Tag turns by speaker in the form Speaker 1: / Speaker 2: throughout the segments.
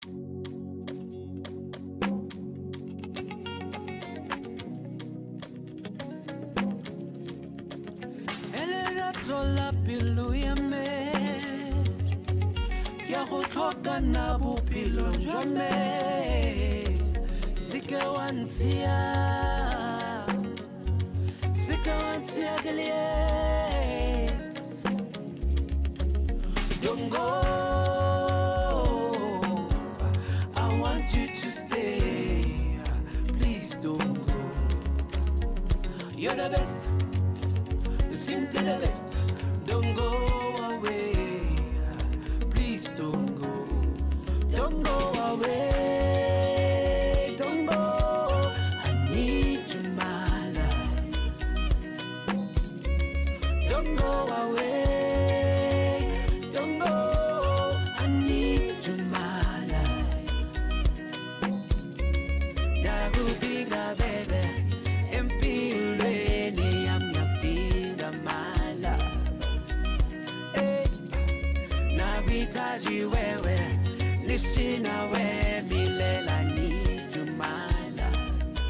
Speaker 1: Tola pilu ya me Kia go tlhoka na bophelo jwa me Sike wa ntshiya Eliot Don't go I want you to stay Please don't go You're the best Simply the best. Don't go away. Please don't go. Don't go away. Don't go. I need you, my life. Don't go away. Don't go. I need you, my life. Yagutinga, baby. Taji wewe, nishina we milela need you my love.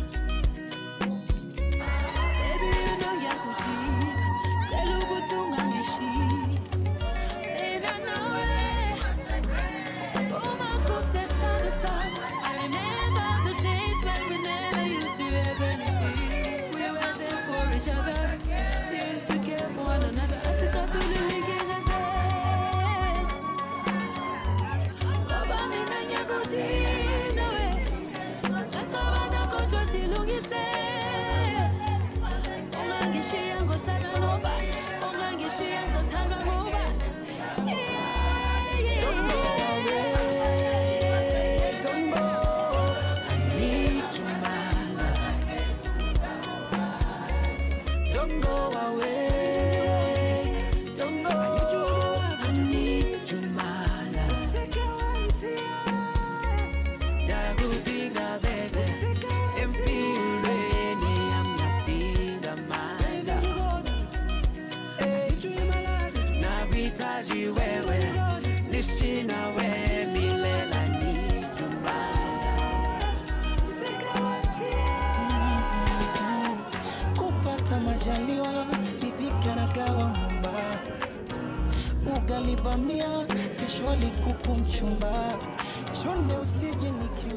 Speaker 2: Baby you know yakutika, telu kutunga ngishi. Lena nawe, spoma kuptesta nusa. I remember those days when we never used to have anything. We were there for each other, we used to care for one another. I said I feel the weekend as
Speaker 1: Nishina we milela need you kupata majaliwa nidhika na gawa mumba ugali bamia kesho alikuku mchumba shonde usije nikiwa